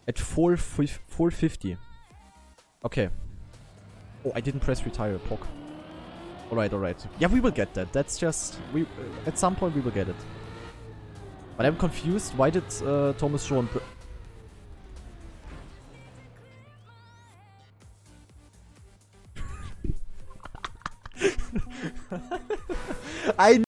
At 450. Okay. Oh, I didn't press retire, POC. Alright, alright. Yeah, we will get that. That's just... at some point we will get it. But I'm confused. Why did Thomas show on... I